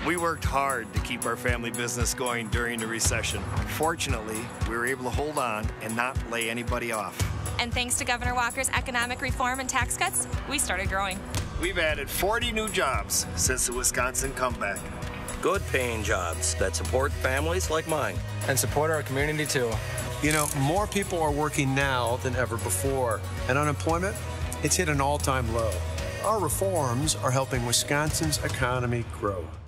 We worked hard to keep our family business going during the recession. Fortunately, we were able to hold on and not lay anybody off. And thanks to Governor Walker's economic reform and tax cuts, we started growing. We've added 40 new jobs since the Wisconsin comeback. Good paying jobs that support families like mine. And support our community too. You know, more people are working now than ever before, and unemployment, it's hit an all-time low. Our reforms are helping Wisconsin's economy grow.